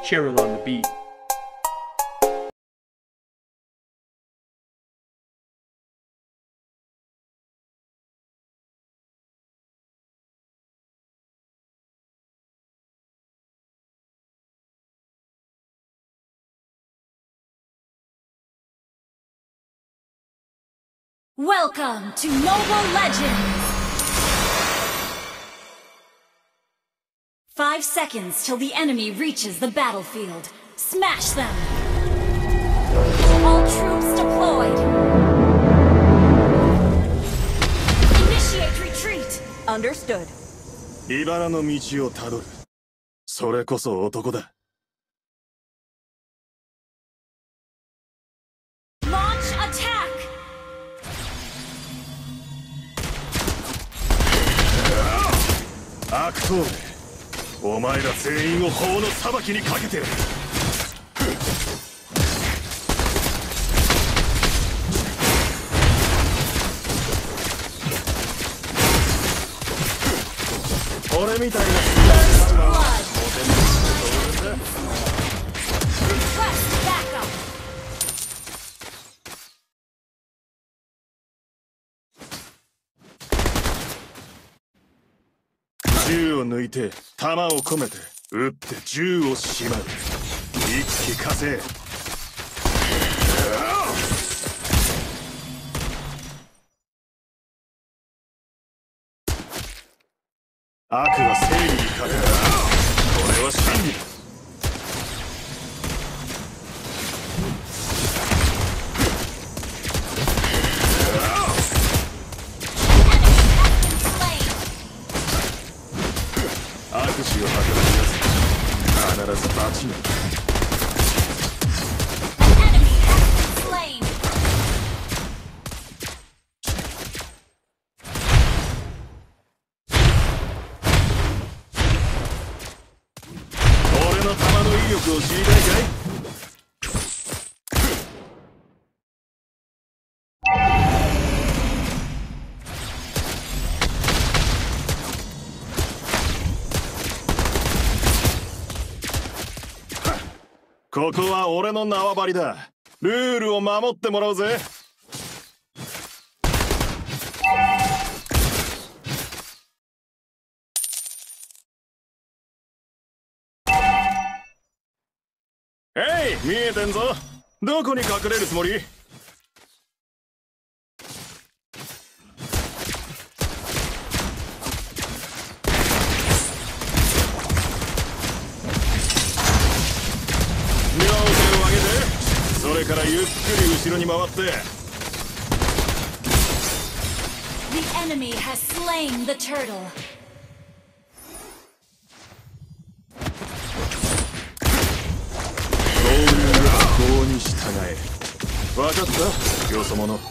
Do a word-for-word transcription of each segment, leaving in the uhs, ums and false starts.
Cheryl on the beat. Welcome to Mobile Legends! Five seconds till the enemy reaches the battlefield. Smash them! All troops deployed! Initiate retreat! Understood. 茨の道をたどる。それこそ男だ。 Launch attack! 悪党め、お前ら全員を法の裁きにかけてやる。俺みたいな 銃を抜いて弾を込めて撃って銃をしまう。一気呵成。悪は正義に勝てる。これは真理だ。悪事を働き出す。必ず罰に。俺の弾の威力を知りたいかい？ここは俺の縄張りだ。ルールを守ってもらうぜ。えい、見えてんぞ。どこに隠れるつもり？それからゆっくり後ろに回って。 The enemy has slain the turtle. 合流は合に従え。分かった？よそ者。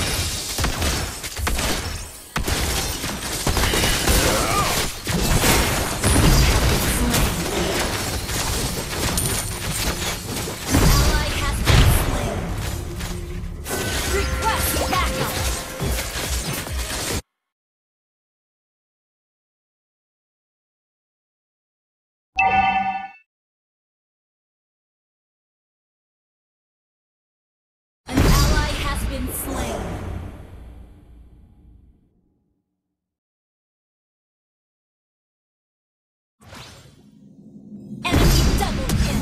Been slain. Enemy double kill.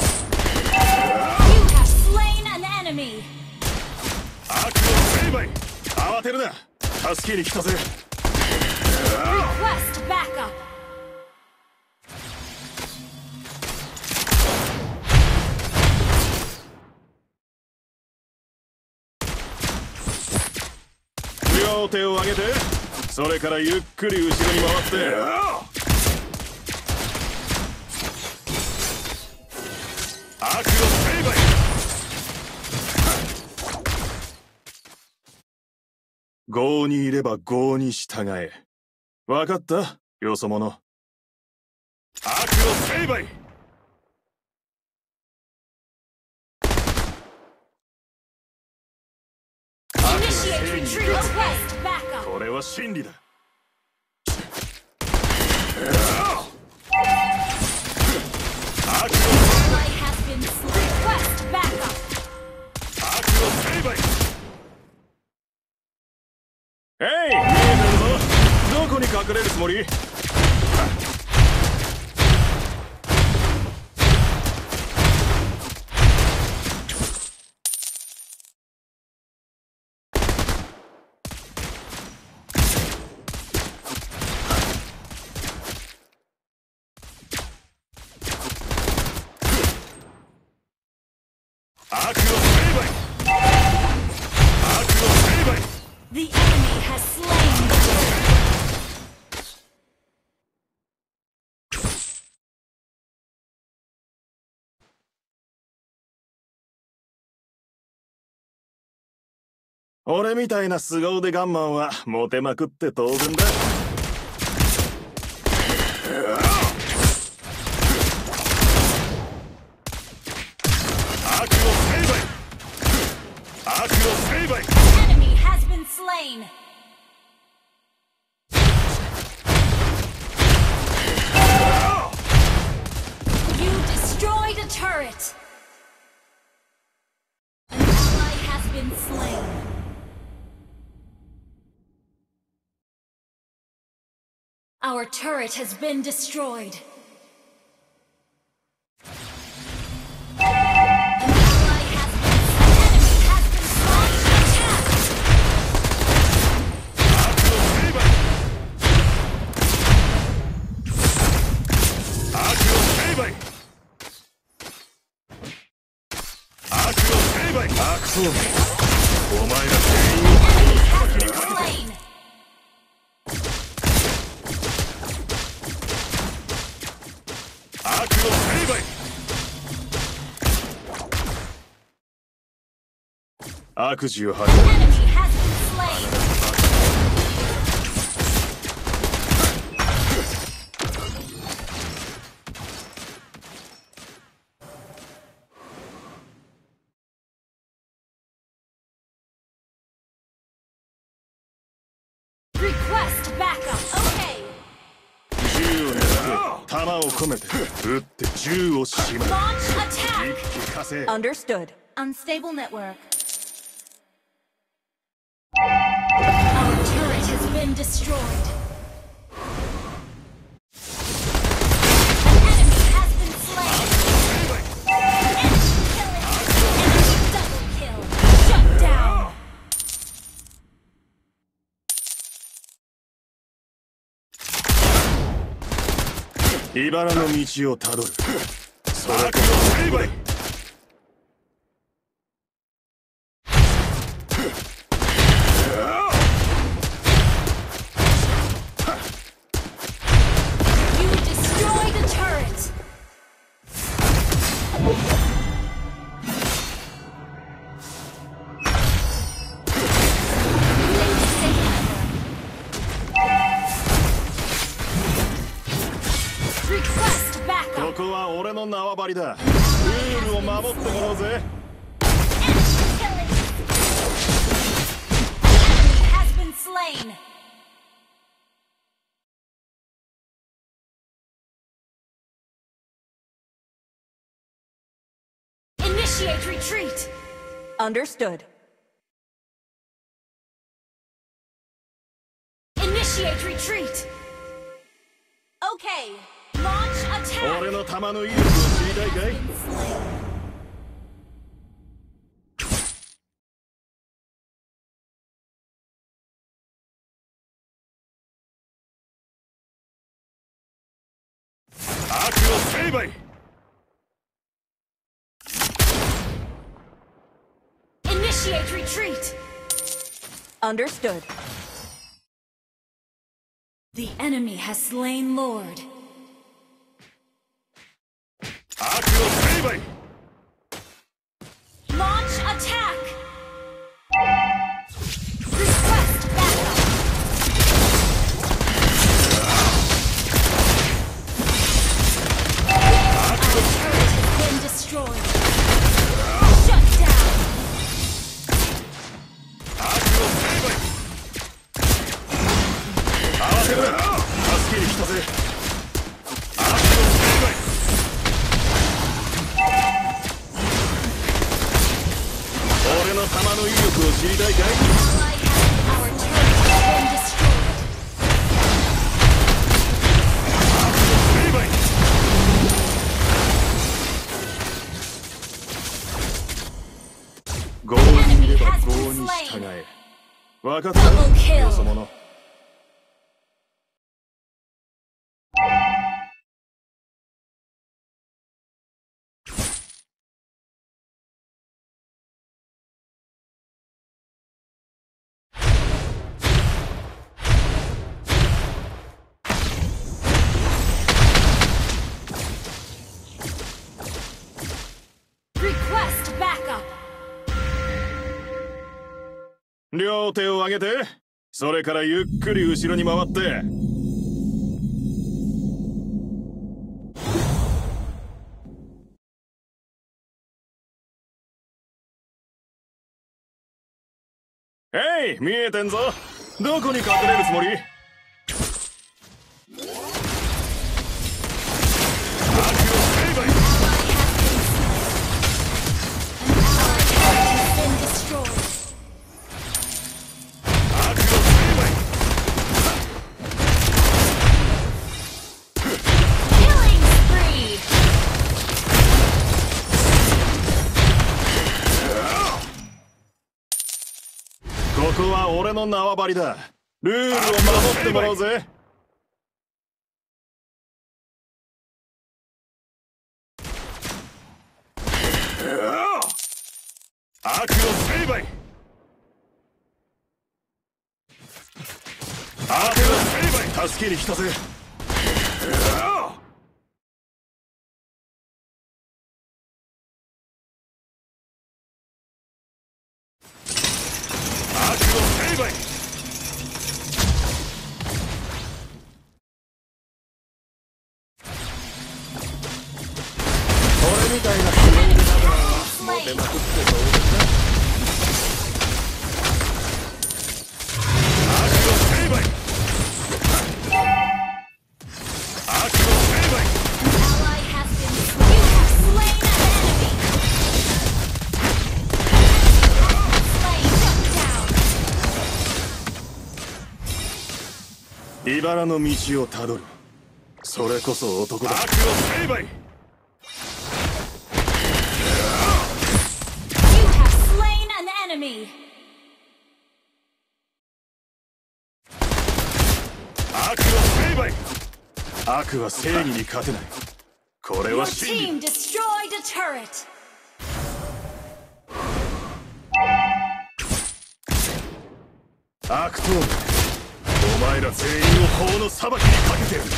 You have slain an enemy. 悪を成敗。慌てるな。助けに来たぜ。 Request backup. 両手を上げて、それからゆっくり後ろに回って。悪を成敗。業にいれば業に従え。分かった？よそ者。悪を成敗。これは真理だ。悪を been slain. Request backup. 悪を成敗。えい、見えてるぞ。どこに隠れるつもり？悪を成敗。悪を成敗。 The enemy has slain the turret. 俺みたいな凄腕ガンマンはモテまくって当然だ。悪を成敗。悪を成敗。 Enemy has been slain. You destroyed a turret. An ally has been slain. Our turret has been destroyed. Slain. 悪事を吐 Enemy has been slain. Request backup. Okay. 銃を狙って弾を込めて撃って銃をしまう。 Launch 一 attack. 気化成。 Understood. Unstable network. Our turret has been destroyed. An enemy has been slain. Enemy killing. Enemy double kill. Shut down. 茨の道をたどる。それこそ成敗。 You destroyed a turret. Request こ backup. こは俺の縄張りだ。ルールを守ってもらうぜ。 Enemy killing. Enemy has been slain. Initiate retreat. Understood. Initiate retreat. Okay. Launch attack. 俺の弾の威力を知りたいかい？ Been slain. Initiate retreat. Understood. The enemy has slain Lord. 悪を成敗。 Launch attack. Request backup. Our turret has been destroyed. Shut down. 悪を成敗。慌てるな。助けに来たぜ。悪を成敗。 知りたいかい？ Our turret has been destroyed. 業にいれば業に従え。分かったよ、よそ者。 Request backup. 両手を上げて、それからゆっくり後ろに回って。えい、見えてんぞ。どこに隠れるつもり？ここは俺の縄張りだ。ルールを守ってもらうぜ。悪の成敗。悪の成敗。助けに来たぜ。俺みたいなスローでながらモテまくってどうですか？悪の成敗。悪の成敗。 Ally has been slain. You have slain an enemy. Slain. Shut down. 茨の道をたどる。それこそ男だ。悪の成敗。 Enemy. 悪の成敗。悪は正義に勝てない。これ Your は真理。 team destroyed a turret. 悪党め、お前ら全員を法の裁きにかけてる。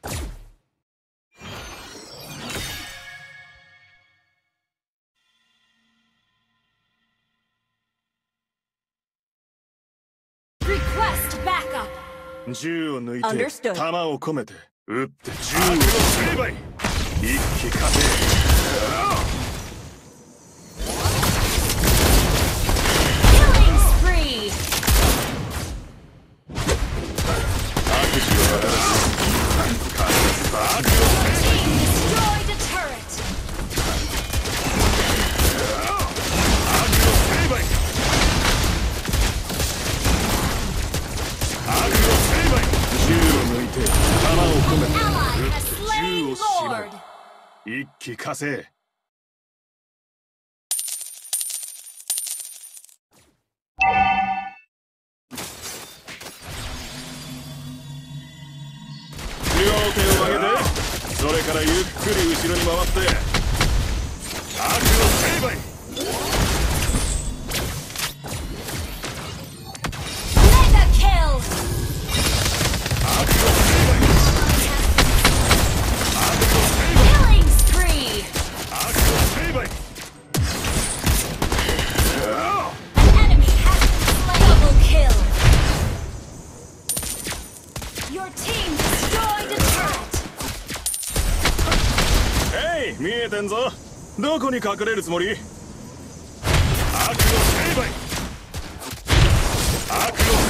Request backup. 銃を抜いて Understood. 弾を込めて撃って銃を成敗。一気勝て。 Killing spree. 悪事を働く。必ず悪を Team destroyed a turret. 悪の成敗。悪の成敗。銃を抜いて弾を込めて Ally 撃 has って銃 slain をしまう。 Lord. 一気勝せ。両手を上げて、それからゆっくり後ろに回って。悪の成敗。 Mega kill. 悪の成敗。悪の成敗。 Killing spree. 悪の成敗。 An enemy has been slain. Double kill. Your team destroyed a turret. えい、見えてんぞ。どこに隠れるつもり？悪の成敗。悪の